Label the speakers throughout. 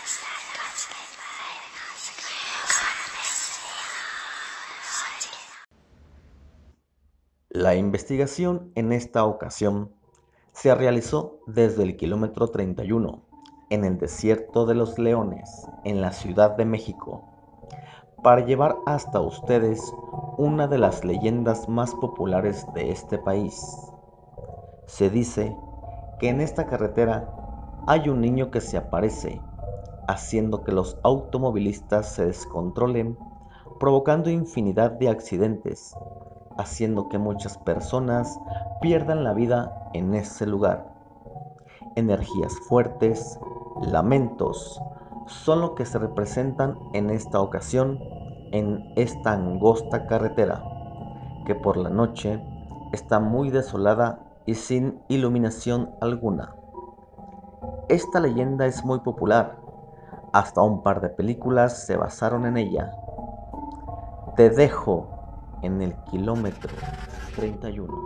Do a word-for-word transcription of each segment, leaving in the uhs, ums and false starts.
Speaker 1: La investigación en esta ocasión se realizó desde el kilómetro treinta y uno, en el desierto de los Leones, en la Ciudad de México, para llevar hasta ustedes una de las leyendas más populares de este país. Se dice que en esta carretera hay un niño que se aparece, haciendo que los automovilistas se descontrolen, provocando infinidad de accidentes, haciendo que muchas personas pierdan la vida en ese lugar. Energías fuertes, lamentos, son lo que se representan en esta ocasión en esta angosta carretera, que por la noche está muy desolada y sin iluminación alguna. Esta leyenda es muy popular, hasta un par de películas se basaron en ella. Te dejo en el kilómetro treinta y uno.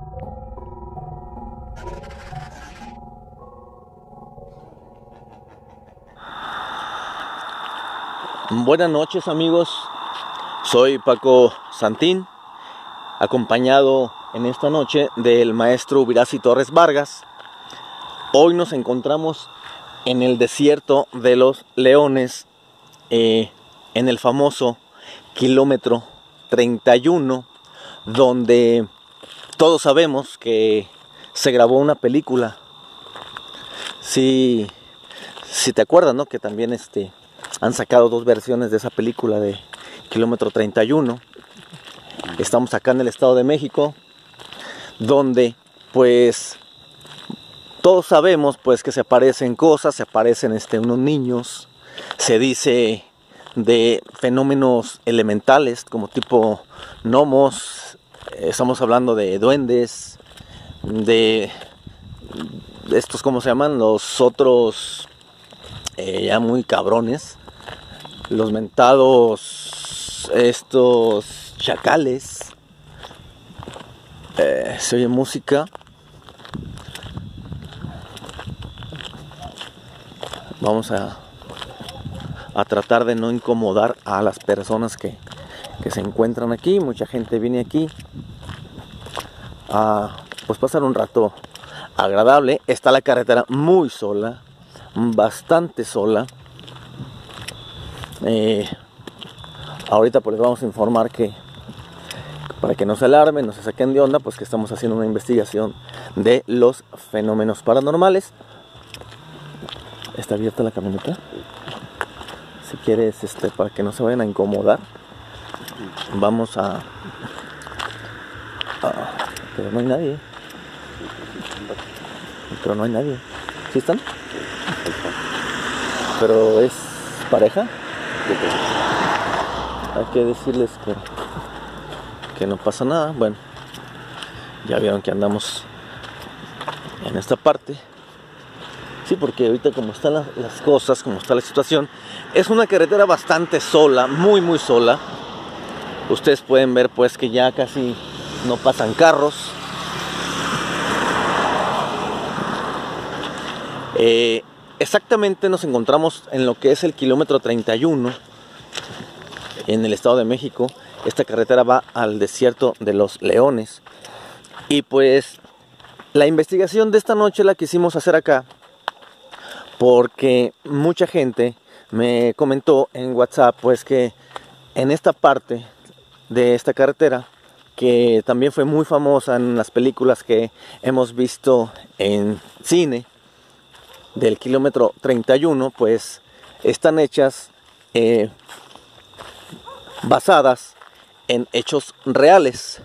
Speaker 2: Buenas noches, amigos, soy Paco Santín, acompañado en esta noche del maestro Ubiracy Torres Vargas. Hoy nos encontramos en el desierto de los Leones, eh, en el famoso kilómetro treinta y uno, donde todos sabemos que se grabó una película. Si, si te acuerdas, ¿no? Que también este, han sacado dos versiones de esa película de kilómetro treinta y uno. Estamos acá en el Estado de México, donde pues todos sabemos pues que se aparecen cosas, se aparecen este, unos niños, se dice de fenómenos elementales como tipo gnomos, estamos hablando de duendes, de estos, ¿cómo se llaman? Los otros eh, ya muy cabrones, los mentados, estos chacales. Eh, se oye música. Vamos a, a tratar de no incomodar a las personas que, que se encuentran aquí. Mucha gente viene aquí a pues pasar un rato agradable. Está la carretera muy sola, bastante sola. Eh, ahorita pues les vamos a informar que para que no se alarmen, no se saquen de onda, pues que estamos haciendo una investigación de los fenómenos paranormales. Está abierta la camioneta. Si quieres, este, para que no se vayan a incomodar, vamos a, a pero no hay nadie. Pero no hay nadie. ¿Sí están? Pero es pareja. Hay que decirles que, que no pasa nada. Bueno, ya vieron que andamos en esta parte. Sí, porque ahorita como están las, las cosas, como está la situación, es una carretera bastante sola, muy muy sola. Ustedes pueden ver pues que ya casi no pasan carros. Eh, exactamente nos encontramos en lo que es el kilómetro treinta y uno, en el Estado de México. Esta carretera va al desierto de los Leones. Y pues la investigación de esta noche la quisimos hacer acá, porque mucha gente me comentó en WhatsApp pues que en esta parte de esta carretera, que también fue muy famosa en las películas que hemos visto en cine, del kilómetro treinta y uno, pues están hechas eh, basadas en hechos reales.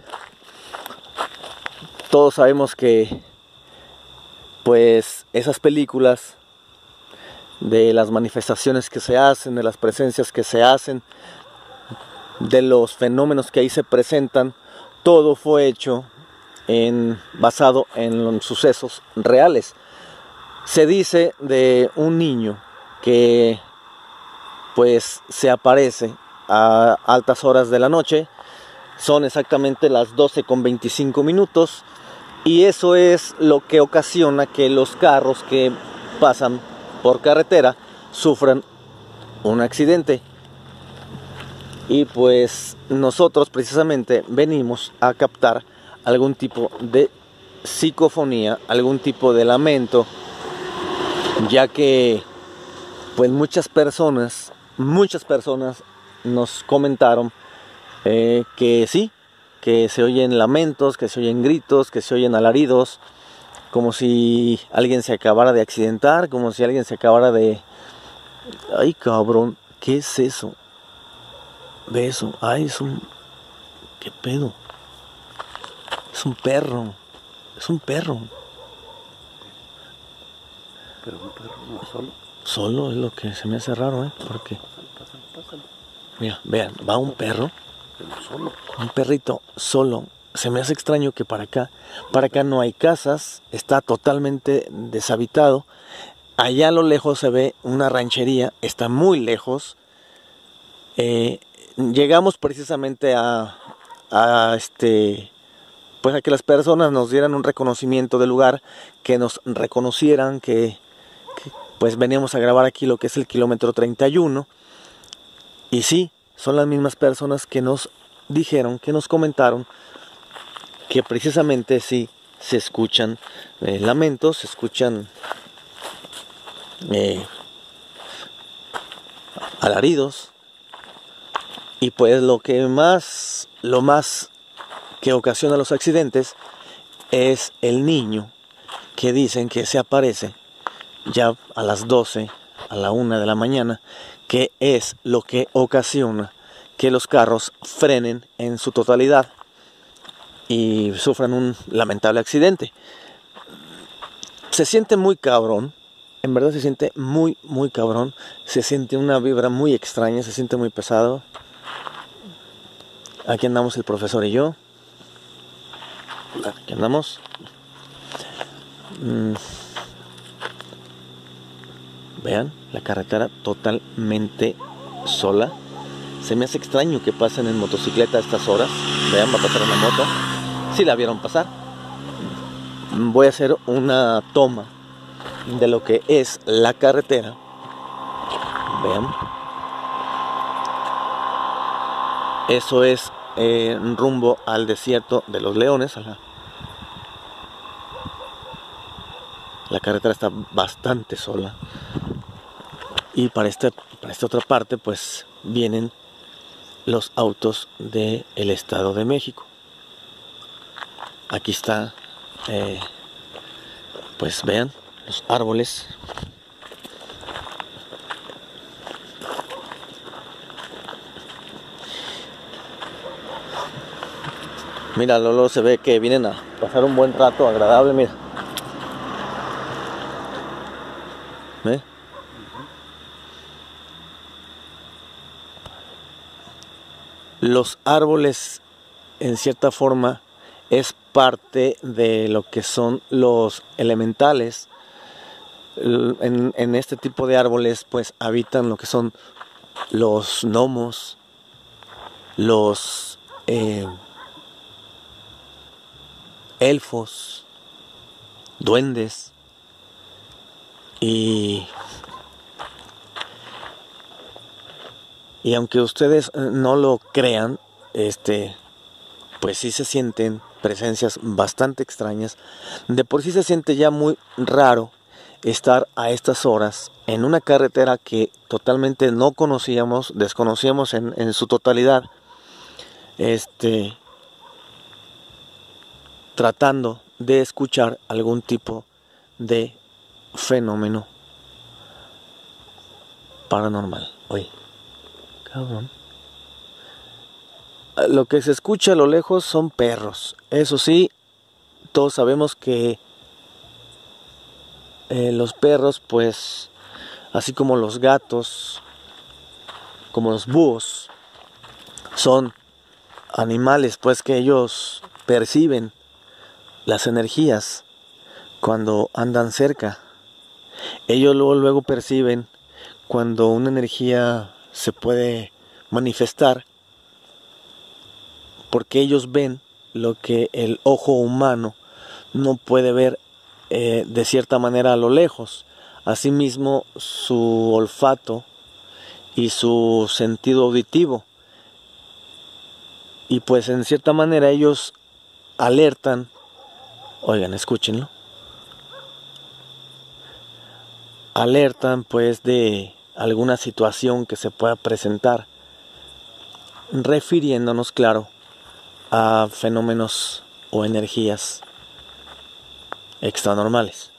Speaker 2: Todos sabemos que pues esas películas, de las manifestaciones que se hacen, de las presencias que se hacen, de los fenómenos que ahí se presentan, todo fue hecho en, basado en sucesos reales. Se dice de un niño que pues se aparece a altas horas de la noche. Son exactamente las doce con veinticinco minutos, y eso es lo que ocasiona que los carros que pasan por carretera sufran un accidente. Y pues nosotros precisamente venimos a captar algún tipo de psicofonía, algún tipo de lamento, ya que pues muchas personas, muchas personas nos comentaron eh, que sí, que se oyen lamentos, que se oyen gritos, que se oyen alaridos, como si alguien se acabara de accidentar, como si alguien se acabara de... Ay, cabrón, ¿qué es eso? Ve eso, ay, es un... ¿Qué pedo? Es un perro, es un perro.
Speaker 3: Pero un perro no solo.
Speaker 2: Solo es lo que se me hace raro, ¿eh? Porque...
Speaker 3: Pásale, pásale.
Speaker 2: Mira, vean, va un perro,
Speaker 3: Pero solo.
Speaker 2: un perrito solo. Se me hace extraño que para acá, para acá no hay casas, está totalmente deshabitado. Allá a lo lejos se ve una ranchería, está muy lejos. Eh, llegamos precisamente a, a este, pues a que las personas nos dieran un reconocimiento del lugar, que nos reconocieran que, que pues veníamos a grabar aquí lo que es el kilómetro treinta y uno. Y sí, son las mismas personas que nos dijeron, que nos comentaron que precisamente sí se escuchan eh, lamentos, se escuchan eh, alaridos, y pues lo que más, lo más que ocasiona los accidentes es el niño que dicen que se aparece ya a las doce, a la una de la mañana, que es lo que ocasiona que los carros frenen en su totalidad y sufran un lamentable accidente. Se siente muy cabrón, en verdad se siente muy, muy cabrón, se siente una vibra muy extraña, se siente muy pesado. Aquí andamos el profesor y yo. Aquí andamos. Mm. Vean, la carretera totalmente sola. Se me hace extraño que pasen en motocicleta a estas horas. Vean, va a pasar una moto. Si la vieron pasar. Voy a hacer una toma de lo que es la carretera. Vean. Eso es eh, rumbo al desierto de los Leones. A la, la carretera está bastante sola. Y para esta, para esta otra parte, pues vienen los autos del Estado de México. Aquí está, eh, pues vean los árboles. Mira, luego se ve que vienen a pasar un buen rato agradable, mira. ¿Ve? Los árboles, en cierta forma, es parte de lo que son los elementales. En, en este tipo de árboles, pues, habitan lo que son los gnomos, los eh, elfos, duendes y... Y aunque ustedes no lo crean, este, pues sí se sienten presencias bastante extrañas. De por sí se siente ya muy raro estar a estas horas en una carretera que totalmente no conocíamos, desconocíamos en, en su totalidad, este, tratando de escuchar algún tipo de fenómeno paranormal. Oye. Cabrón. Lo que se escucha a lo lejos son perros. Eso sí, todos sabemos que eh, los perros, pues, así como los gatos, como los búhos, son animales, pues, que ellos perciben las energías cuando andan cerca. Ellos luego, luego perciben cuando una energía se puede manifestar, porque ellos ven lo que el ojo humano no puede ver eh, de cierta manera a lo lejos. asimismo su olfato y su sentido auditivo. Y pues en cierta manera ellos alertan, oigan, escúchenlo, alertan pues de alguna situación que se pueda presentar, refiriéndonos, claro, a fenómenos o energías extranormales.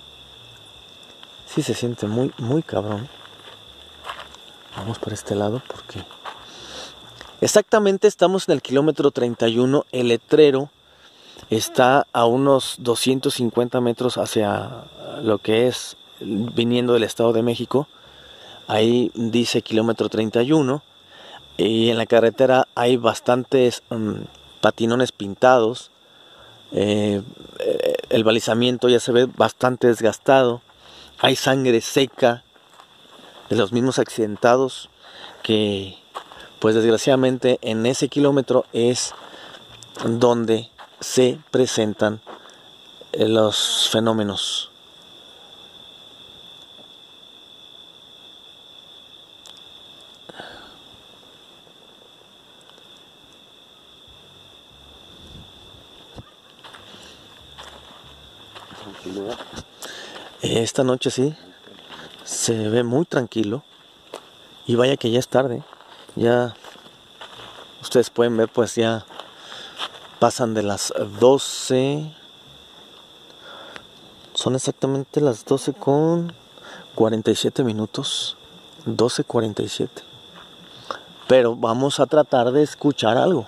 Speaker 2: Sí se siente muy, muy cabrón. Vamos por este lado porque exactamente estamos en el kilómetro treinta y uno. El letrero está a unos doscientos cincuenta metros hacia lo que es viniendo del Estado de México. Ahí dice kilómetro treinta y uno. Y en la carretera hay bastantes um, patinones pintados. Eh, el balizamiento ya se ve bastante desgastado. Hay sangre seca de los mismos accidentados, que pues desgraciadamente en ese kilómetro es donde se presentan los fenómenos. Esta noche sí, se ve muy tranquilo. Y vaya que ya es tarde. Ya ustedes pueden ver, pues ya pasan de las doce. Son exactamente las doce con cuarenta y siete minutos. doce cuarenta y siete. Pero vamos a tratar de escuchar algo.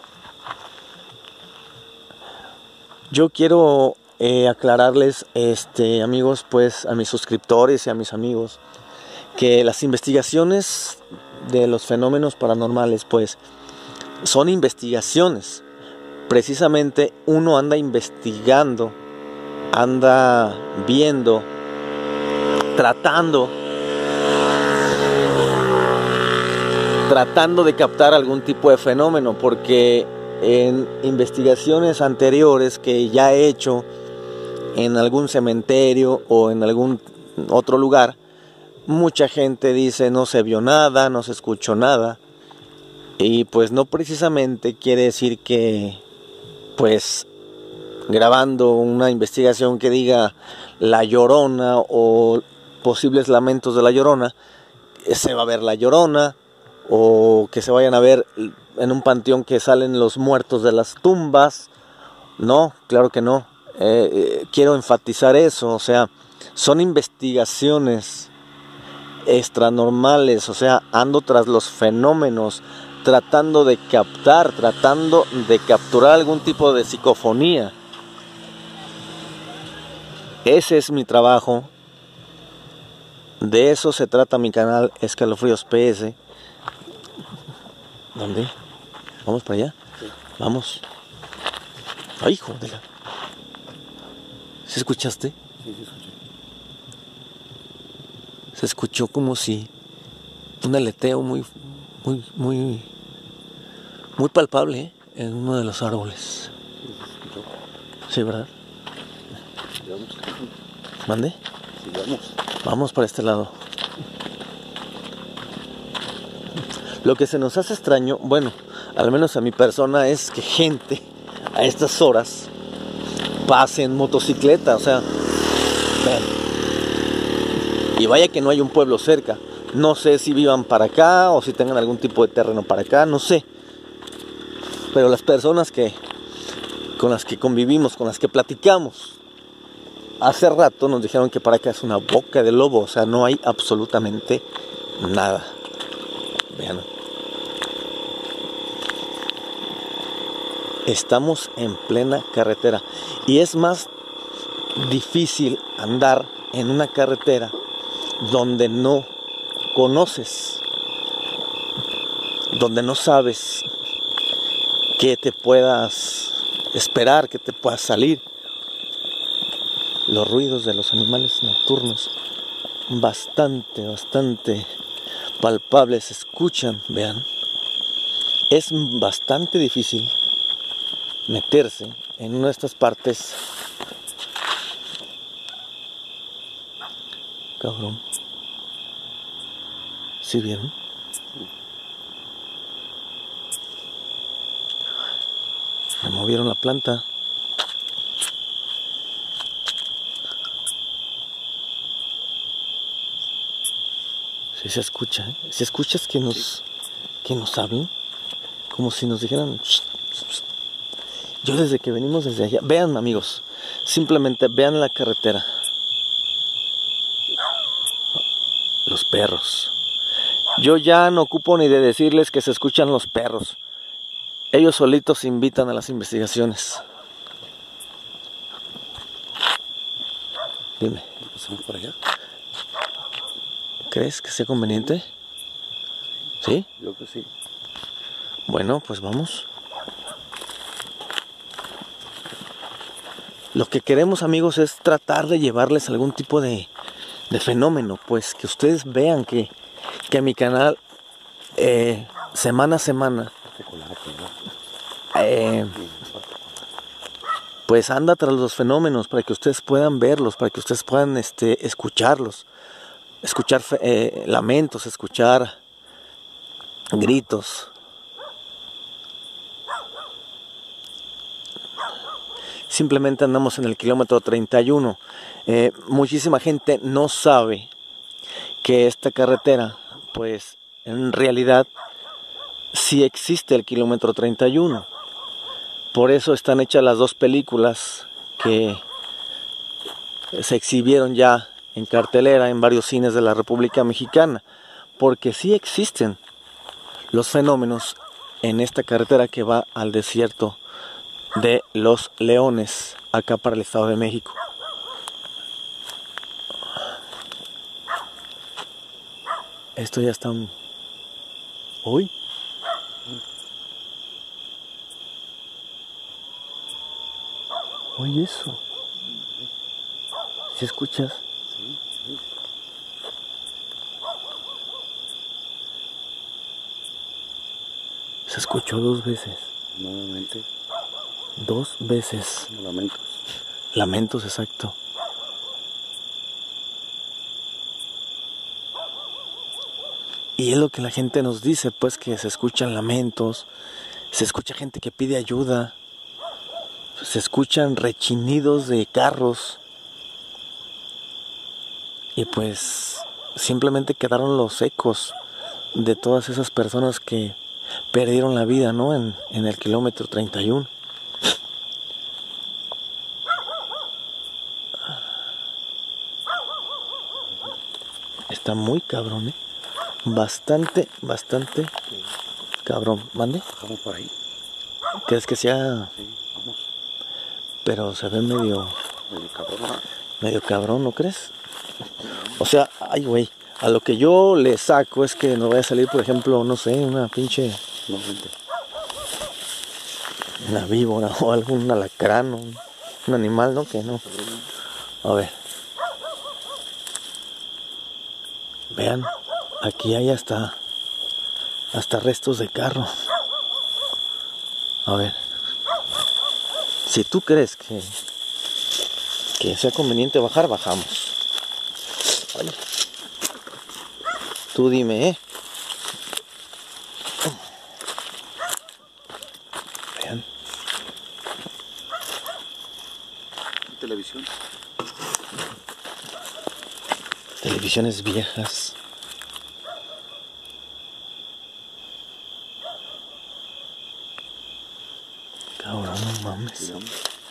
Speaker 2: Yo quiero eh, aclararles, este, amigos, pues a mis suscriptores y a mis amigos, que las investigaciones de los fenómenos paranormales, pues, son investigaciones. Precisamente uno anda investigando, anda viendo, tratando, tratando de captar algún tipo de fenómeno, porque en investigaciones anteriores que ya he hecho en algún cementerio o en algún otro lugar, mucha gente dice no se vio nada, no se escuchó nada, y pues no precisamente quiere decir que pues grabando una investigación que diga La Llorona o posibles lamentos de La Llorona, se va a ver La Llorona, o que se vayan a ver en un panteón que salen los muertos de las tumbas. No, claro que no. Eh, eh, quiero enfatizar eso, o sea, son investigaciones extranormales, o sea, ando tras los fenómenos, tratando de captar, tratando de capturar algún tipo de psicofonía. Ese es mi trabajo. De eso se trata mi canal Escalofríos P S. ¿Dónde? ¿Vamos para allá? Sí. Vamos. Ay, hijo de la... ¿Se escuchaste?
Speaker 3: Sí, sí, escuché.
Speaker 2: Se escuchó como si un aleteo muy, muy, muy, muy palpable, ¿eh? En uno de los árboles.
Speaker 3: Sí, se escuchó.
Speaker 2: Sí, ¿verdad?
Speaker 3: Sigamos.
Speaker 2: ¿Mande?
Speaker 3: Sigamos.
Speaker 2: Vamos para este lado. Lo que se nos hace extraño, bueno, al menos a mi persona, es que gente a estas horas pase en motocicleta, o sea, vean. Y vaya que no hay un pueblo cerca. No sé si vivan para acá o si tengan algún tipo de terreno para acá, no sé. Pero las personas que con las que convivimos, con las que platicamos, hace rato nos dijeron que para acá es una boca de lobo, o sea, no hay absolutamente nada. Vean. Estamos en plena carretera y es más difícil andar en una carretera donde no conoces, donde no sabes qué te puedas esperar, qué te pueda salir. Los ruidos de los animales nocturnos bastante, bastante palpables se escuchan, vean. Es bastante difícil meterse en una de estas partes cabrón. ¿Sí vieron? Me movieron la planta. Sí se escucha, ¿eh? Si escuchas que nos, que nos hablan, como si nos dijeran... Yo desde que venimos desde allá, vean amigos, simplemente vean la carretera. Los perros. Yo ya no ocupo ni de decirles que se escuchan los perros. Ellos solitos invitan a las investigaciones. Dime.
Speaker 3: ¿Pasamos por allá?
Speaker 2: ¿Crees que sea conveniente? ¿Sí?
Speaker 3: Yo creo que sí.
Speaker 2: Bueno, pues vamos. Lo que queremos, amigos, es tratar de llevarles algún tipo de, de fenómeno, pues que ustedes vean que, que mi canal eh, semana a semana eh, pues anda tras los fenómenos para que ustedes puedan verlos, para que ustedes puedan este, escucharlos, escuchar eh, lamentos, escuchar gritos. Simplemente andamos en el kilómetro treinta y uno. Eh, muchísima gente no sabe que esta carretera, pues en realidad sí existe el kilómetro treinta y uno. Por eso están hechas las dos películas que se exhibieron ya en cartelera en varios cines de la República Mexicana. Porque sí existen los fenómenos en esta carretera que va al desierto de Los Leones, acá para el Estado de México. Esto ya está... ¿Uy? Oye eso. ¿Sí escuchas?
Speaker 3: Sí, sí.
Speaker 2: Se escuchó dos veces.
Speaker 3: Nuevamente.
Speaker 2: Dos veces.
Speaker 3: Lamentos.
Speaker 2: Lamentos, exacto. Y es lo que la gente nos dice, pues que se escuchan lamentos, se escucha gente que pide ayuda, se escuchan rechinidos de carros. Y pues simplemente quedaron los ecos de todas esas personas que perdieron la vida, ¿no? En, en el kilómetro treinta y uno. Está muy cabrón, ¿eh? Bastante, bastante cabrón. ¿Mande?
Speaker 3: Bajamos por ahí.
Speaker 2: ¿Crees que sea?
Speaker 3: Sí, vamos.
Speaker 2: Pero se ve medio,
Speaker 3: Medio cabrón. ¿No?
Speaker 2: medio cabrón, ¿no crees? O sea, ay, güey, a lo que yo le saco es que no vaya a salir, por ejemplo, no sé, una pinche...
Speaker 3: No, gente.
Speaker 2: Una víbora o algún alacrán, o un, un animal, ¿no? Que no. A ver. Vean, aquí hay hasta, hasta restos de carro. A ver. Si tú crees que, que sea conveniente bajar, bajamos. Ay. Tú dime, ¿eh? Vean.
Speaker 3: Televisión.
Speaker 2: Televisiones viejas. Cabrón, no mames.
Speaker 3: Digamos.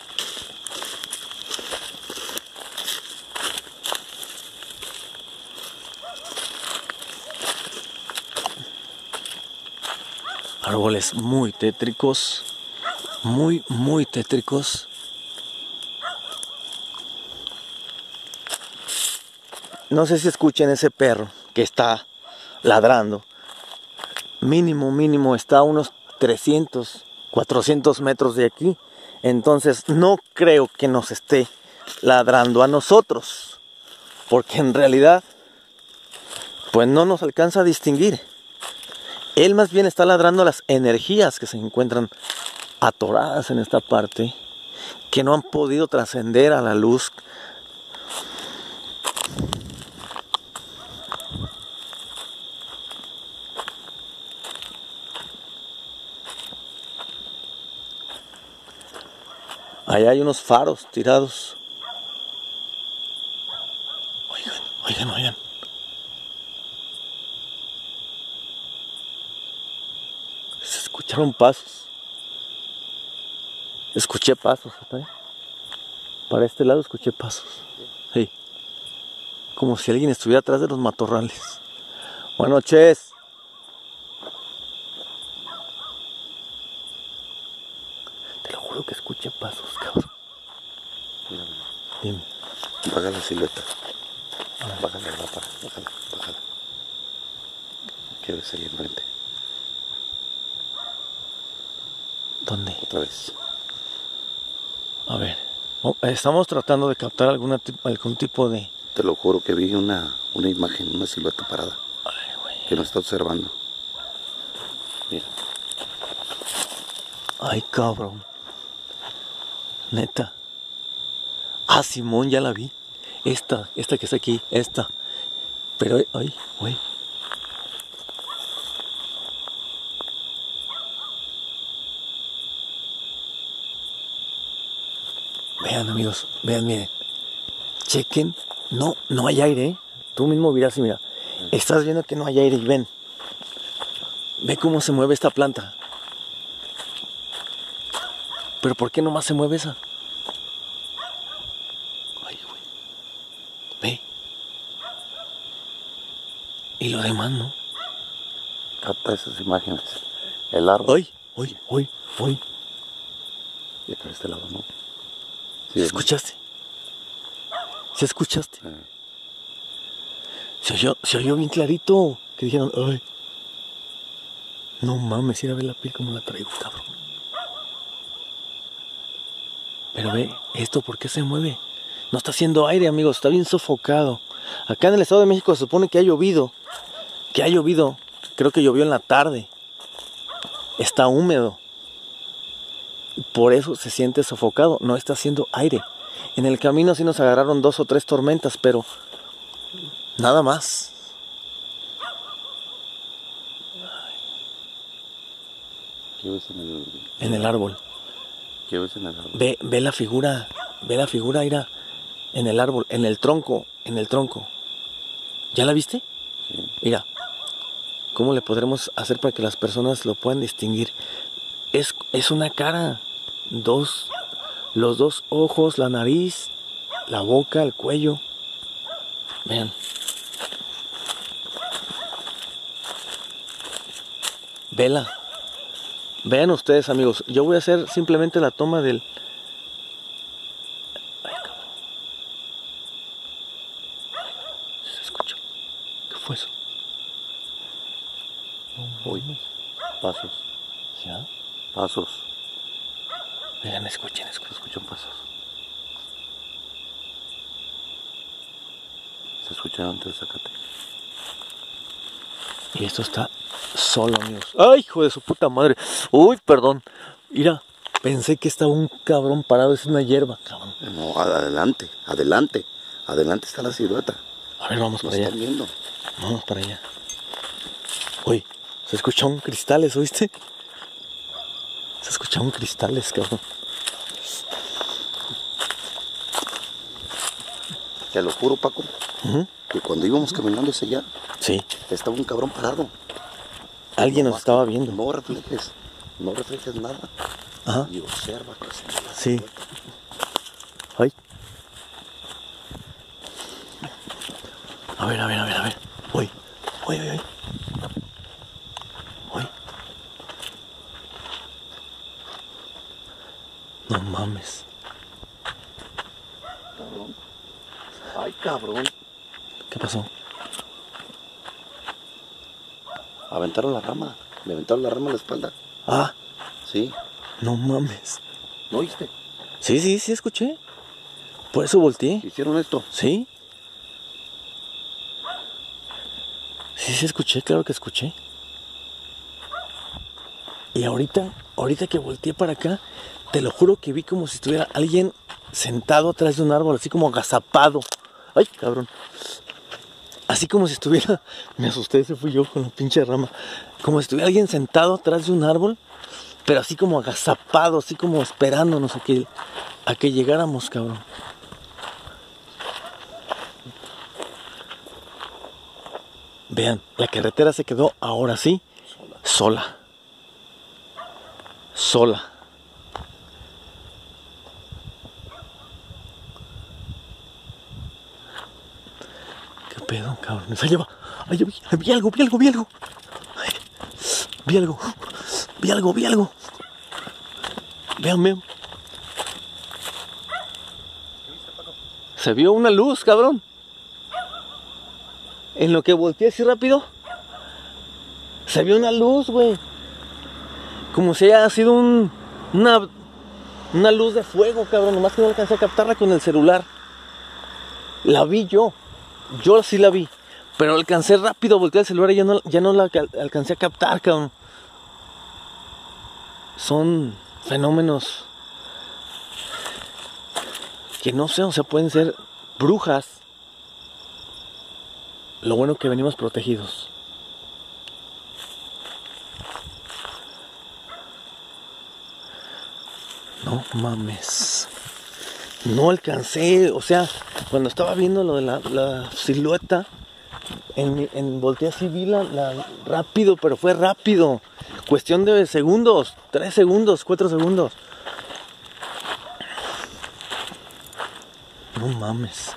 Speaker 2: Árboles muy tétricos. Muy, muy tétricos. No sé si escuchen ese perro que está ladrando. Mínimo, mínimo está a unos trescientos, cuatrocientos metros de aquí. Entonces no creo que nos esté ladrando a nosotros. Porque en realidad, pues no nos alcanza a distinguir. Él más bien está ladrando a las energías que se encuentran atoradas en esta parte, que no han podido trascender a la luz. Allá hay unos faros tirados. Oigan, oigan, oigan. Se escucharon pasos. Escuché pasos. ¿eh? Para este lado escuché pasos. Sí. Como si alguien estuviera atrás de los matorrales. Buenas noches. Te lo juro que escuché pasos, cabrón.
Speaker 3: Mírame.
Speaker 2: Dime.
Speaker 3: Baja la silueta. Bájala, bájala, bájala, bájala. ¿Qué ves ahí enfrente?
Speaker 2: ¿Dónde?
Speaker 3: Otra vez.
Speaker 2: A ver. Oh, estamos tratando de captar alguna, algún tipo de...
Speaker 3: Te lo juro que vi una, una imagen, una silueta parada.
Speaker 2: Ay, güey.
Speaker 3: Que nos está observando. Mira.
Speaker 2: Ay, cabrón. Neta. Ah, Simón, ya la vi. Esta, esta que está aquí, esta. Pero, ay, güey. Vean, amigos, vean, miren. Chequen. No, no hay aire, ¿eh? Tú mismo miras y mira. Estás viendo que no hay aire y ven. Ve cómo se mueve esta planta. Pero ¿por qué nomás se mueve esa? Ay, güey. Ve. Y lo demás, ¿no?
Speaker 3: Capta esas imágenes. El árbol.
Speaker 2: Ay, ay, ay, ay.
Speaker 3: Y acá de este lado, ¿no?
Speaker 2: ¿Sí escuchaste? ¿Sí escuchaste?
Speaker 3: Sí.
Speaker 2: Se oyó, se oyó bien clarito. Que dijeron, ay. No mames, ir a ver la piel como la traigo, cabrón. Pero ve, ¿esto por qué se mueve? No está haciendo aire, amigos, está bien sofocado. Acá en el Estado de México se supone que ha llovido. Que ha llovido. Creo que llovió en la tarde. Está húmedo. Por eso se siente sofocado. No está haciendo aire. En el camino sí nos agarraron dos o tres tormentas, pero nada más.
Speaker 3: ¿Qué ves en el,
Speaker 2: En el árbol.
Speaker 3: ¿Qué ves en el árbol?
Speaker 2: Ve, ve la figura. Ve la figura, mira. En el árbol, en el tronco. En el tronco. ¿Ya la viste?
Speaker 3: Sí.
Speaker 2: Mira. ¿Cómo le podremos hacer para que las personas lo puedan distinguir? Es, es una cara. Dos. Los dos ojos, la nariz, la boca, el cuello. Vean. Vela. Vean ustedes, amigos. Yo voy a hacer simplemente la toma del... Ay, cabrón. Se escuchó. ¿Qué fue eso?
Speaker 3: Uy, pasos,
Speaker 2: ¿Ya?
Speaker 3: pasos.
Speaker 2: Vean, escuchen, escuchen.
Speaker 3: Se escuchan pasos. Se escucharon antes de Zacate.
Speaker 2: Y esto está solo, amigos. ¡Ay, hijo de su puta madre! ¡Uy, perdón! Mira, pensé que estaba un cabrón parado. Es una hierba, cabrón.
Speaker 3: No, adelante, adelante. Adelante está la silueta.
Speaker 2: A ver, vamos
Speaker 3: Lo
Speaker 2: para allá.
Speaker 3: están viendo.
Speaker 2: Vamos para allá. Uy, se escucharon cristales, ¿oíste? Se escucharon cristales, cabrón.
Speaker 3: Te lo juro, Paco,
Speaker 2: Uh-huh.
Speaker 3: que cuando íbamos caminando hacia allá,
Speaker 2: Sí,
Speaker 3: estaba un cabrón parado.
Speaker 2: alguien nos
Speaker 3: Nomás
Speaker 2: estaba
Speaker 3: que
Speaker 2: viendo.
Speaker 3: No reflejes, no reflejes nada.
Speaker 2: Ajá,
Speaker 3: Y observa que se ve la
Speaker 2: sí.
Speaker 3: silueta.
Speaker 2: Ay. A ver, a ver, a ver, a ver. Uy, uy, uy, uy. Uy. No mames.
Speaker 3: Cabrón. Ay, cabrón.
Speaker 2: ¿Qué pasó?
Speaker 3: Aventaron la rama. Le aventaron la rama a la espalda.
Speaker 2: Ah,
Speaker 3: Sí.
Speaker 2: no mames.
Speaker 3: ¿No oíste?
Speaker 2: Sí, sí, sí, escuché. Por eso volteé.
Speaker 3: Hicieron esto.
Speaker 2: ¿Sí? Sí, sí, escuché, claro que escuché. Y ahorita, ahorita que volteé para acá, te lo juro que vi como si estuviera alguien sentado atrás de un árbol, así como agazapado. Ay, cabrón. Así como si estuviera... Me asusté, ese fui yo con la pinche rama. Como si estuviera alguien sentado atrás de un árbol, pero así como agazapado, así como esperándonos a que, a que llegáramos, cabrón. Vean, la carretera se quedó ahora sí sola. Sola. ¿Qué pedo, cabrón? Esa lleva. Ay, vi, vi algo, vi algo, vi algo. Ay, vi algo. Vi algo, vi algo. Vean, vean. Se vio una luz, cabrón. En lo que volteé así rápido, se vio una luz, güey. Como si haya sido un, una, una luz de fuego, cabrón. Nomás que no alcancé a captarla con el celular. La vi yo. Yo sí la vi. Pero alcancé rápido a voltear el celular y ya no, ya no la alcancé a captar, cabrón. Son fenómenos que no sé, o sea, pueden ser brujas. Lo bueno que venimos protegidos. No mames. No alcancé, o sea, cuando estaba viendo lo de la, la silueta, en, en volteé así, vi la, la rápido, pero fue rápido. Cuestión de segundos, tres segundos, cuatro segundos. No mames.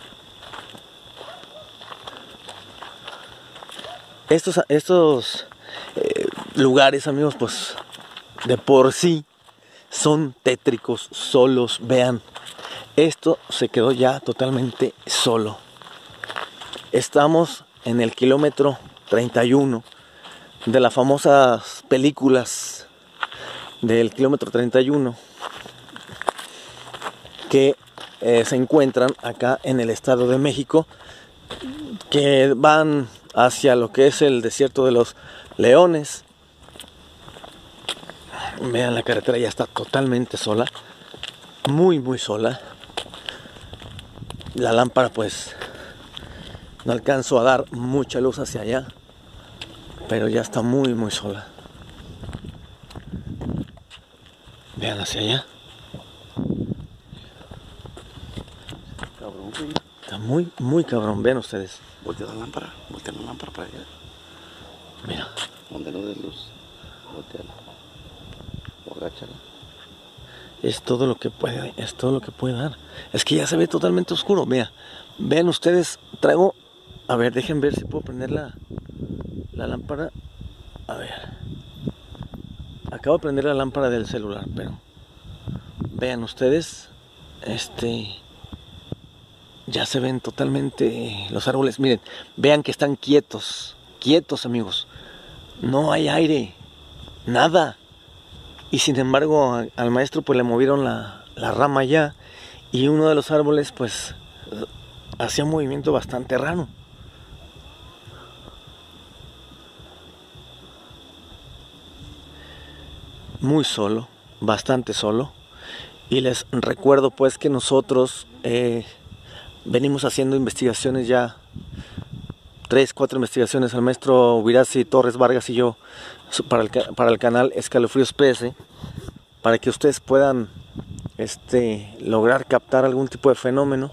Speaker 2: Estos, estos eh, lugares, amigos, pues de por sí son tétricos, solos. Vean, esto se quedó ya totalmente solo. Estamos en el kilómetro treinta y uno de las famosas películas del kilómetro treinta y uno que eh, se encuentran acá en el Estado de México, que van hacia lo que es el desierto de los Leones. Vean, la carretera ya está totalmente sola, muy muy sola. La lámpara pues no alcanzo a dar mucha luz hacia allá, pero ya está muy muy sola. Vean hacia allá.
Speaker 3: Cabrón, güey.
Speaker 2: Está muy muy cabrón, vean ustedes.
Speaker 3: Voltea la lámpara, voltea la lámpara para allá.
Speaker 2: Mira.
Speaker 3: Donde no dé luz, volteala. O agáchala.
Speaker 2: Es todo lo que puede, es todo lo que puede dar. Es que ya se ve totalmente oscuro. Vea, vean ustedes, traigo, a ver, dejen ver si puedo prender la, la lámpara. A ver, acabo de prender la lámpara del celular, pero vean ustedes, este, ya se ven totalmente los árboles. Miren, vean que están quietos, quietos, amigos. No hay aire, nada. Y sin embargo a, al maestro pues le movieron la, la rama ya, y uno de los árboles pues hacía un movimiento bastante raro. Muy solo, bastante solo. Y les recuerdo pues que nosotros eh, venimos haciendo investigaciones ya, tres, cuatro investigaciones, al maestro Virasi Torres Vargas y yo, para el, para el canal Escalofríos P S, para que ustedes puedan este, lograr captar algún tipo de fenómeno.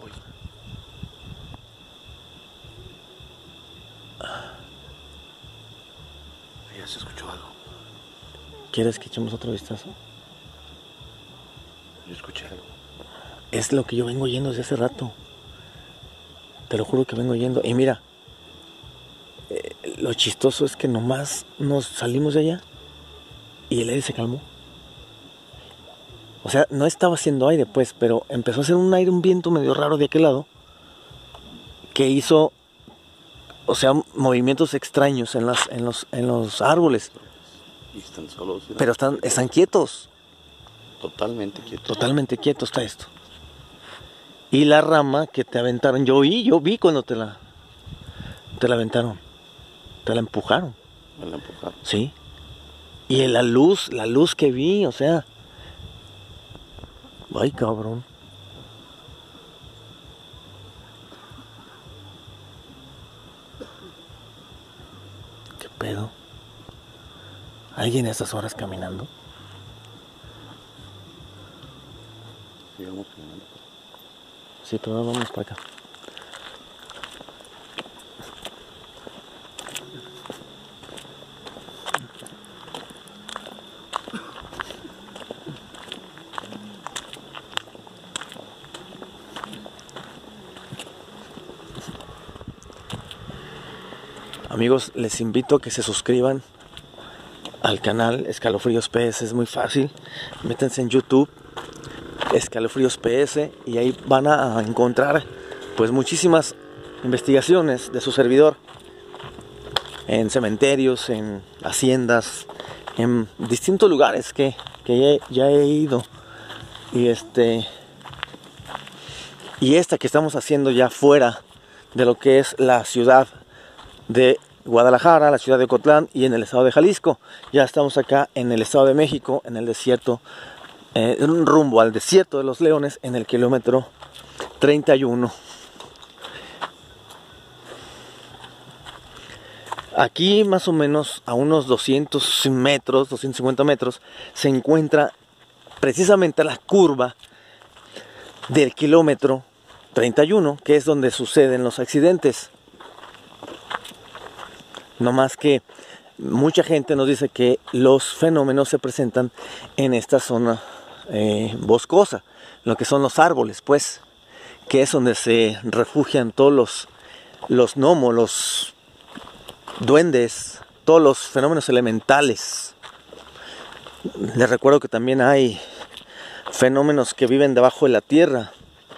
Speaker 3: Ya se escuchó algo.
Speaker 2: ¿Quieres que echemos otro vistazo?
Speaker 3: Yo escuché algo.
Speaker 2: Es lo que yo vengo oyendo desde hace rato. Te lo juro que vengo oyendo. Y mira, eh, lo chistoso es que nomás nos salimos de allá y el aire se calmó. O sea, no estaba haciendo aire pues, pero empezó a hacer un aire, un viento medio raro de aquel lado, que hizo, o sea, movimientos extraños en, las, en, los, en los árboles.
Speaker 3: Y están solos. ¿Sí?
Speaker 2: Pero están, están quietos.
Speaker 3: Totalmente quietos.
Speaker 2: Totalmente quieto está esto. Y la rama que te aventaron, yo vi, yo vi cuando te la, te la aventaron. Te la empujaron.
Speaker 3: Me la empujaron.
Speaker 2: Sí. Y la luz, la luz que vi, o sea. Ay, cabrón. ¿Qué pedo? ¿Alguien a estas horas caminando?
Speaker 3: Sigamos caminando.
Speaker 2: Sí, pero ahora vamos para acá. Amigos, les invito a que se suscriban al canal Escalofríos P S, es muy fácil. Métanse en YouTube, Escalofríos P S, y ahí van a encontrar pues muchísimas investigaciones de su servidor en cementerios, en haciendas, en distintos lugares que, que ya, ya he ido. Y este y esta que estamos haciendo ya fuera de lo que es la ciudad de Guadalajara, la ciudad de Ocotlán y en el estado de Jalisco. Ya estamos acá en el estado de México, en el desierto, eh, rumbo al desierto de los Leones, en el kilómetro treinta y uno. Aquí más o menos a unos doscientos metros, doscientos cincuenta metros, se encuentra precisamente la curva del kilómetro treinta y uno, que es donde suceden los accidentes. No más que mucha gente nos dice que los fenómenos se presentan en esta zona eh, boscosa, lo que son los árboles, pues, que es donde se refugian todos los, los gnomos, los duendes, todos los fenómenos elementales. Les recuerdo que también hay fenómenos que viven debajo de la tierra.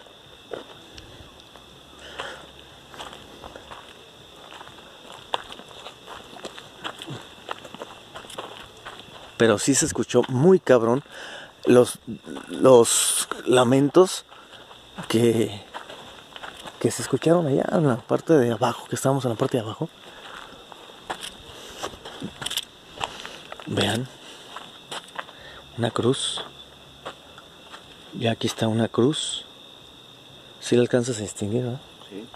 Speaker 2: Pero sí se escuchó muy cabrón los, los lamentos que, que se escucharon allá en la parte de abajo, que estábamos en la parte de abajo. Vean, una cruz. Ya aquí está una cruz. Si la alcanzas a distinguir, ¿no?
Speaker 3: Sí.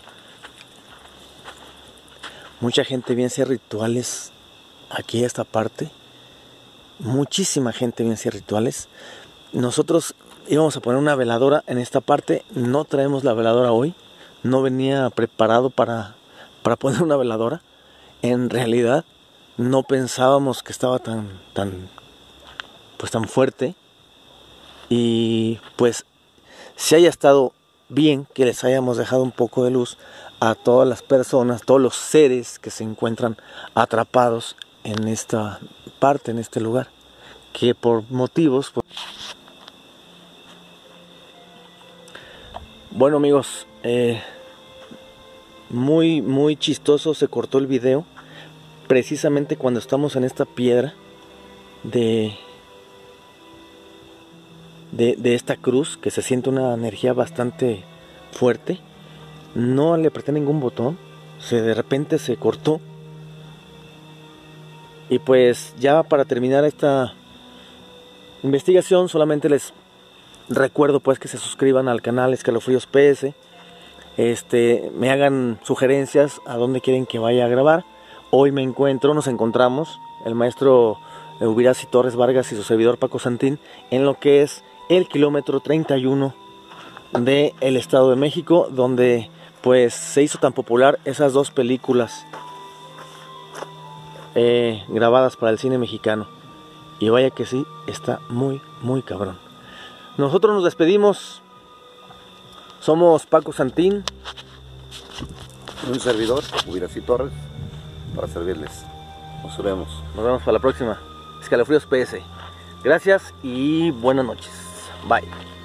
Speaker 2: Mucha gente viene a hacer rituales aquí a esta parte. Muchísima gente viene a hacer rituales. Nosotros íbamos a poner una veladora en esta parte. No traemos la veladora hoy. No venía preparado para, para poner una veladora. En realidad no pensábamos que estaba tan, tan, pues tan fuerte. Y pues si haya estado bien que les hayamos dejado un poco de luz a todas las personas, todos los seres que se encuentran atrapados en esta parte, en este lugar, que por motivos pues... Bueno amigos, eh, muy muy chistoso, se cortó el video precisamente cuando estamos en esta piedra de, de, de esta cruz, que se siente una energía bastante fuerte. No le apreté ningún botón, se de repente se cortó. Y pues ya para terminar esta investigación solamente les recuerdo pues que se suscriban al canal Escalofríos P S, este, me hagan sugerencias a dónde quieren que vaya a grabar. Hoy me encuentro, nos encontramos, el maestro Ubirasi Torres Vargas y su servidor Paco Santín, en lo que es el kilómetro treinta y uno del Estado de México, donde pues se hizo tan popular esas dos películas eh, grabadas para el cine mexicano. Y vaya que sí, está muy, muy cabrón. Nosotros nos despedimos. Somos Paco Santín.
Speaker 3: Un servidor, Ubirasi Torres, para servirles. Nos vemos.
Speaker 2: Nos vemos para la próxima. Escalofríos P S. Gracias y buenas noches. Bye.